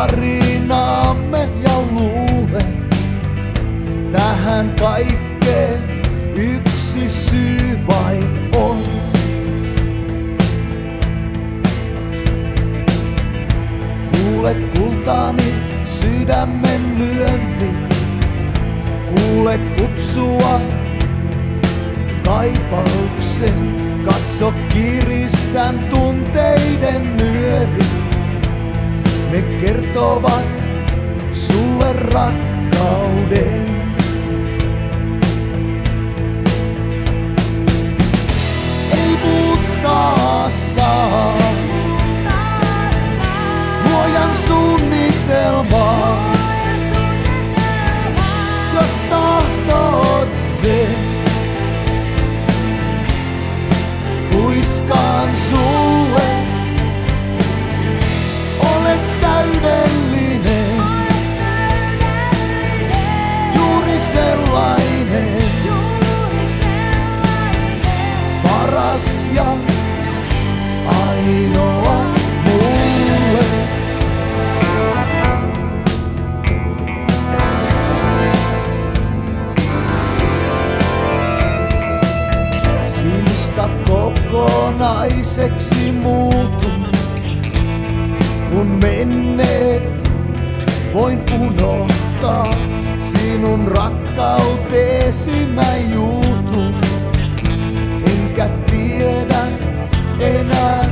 tarinaamme ja luulen tähän kaikkeen yksi syy vain on. Kuule kultaani sydämen lyönnit, kuule kutsua kaipauksen, katso kiristän tunteiden nyörit. Ne kertovat sulle rakkauden. Ei muuttaa saa luojan suunnitelmaa, jos tahdot sen. Kuiskaan sulle, olet täydellinen, juuri sellainen, paras ja ainoa mulle. Sinusta kokonaiseksi muutun, kun menneet voin unohtaa. Sinun rakkauteesi mä juutun, enkä tiedä enää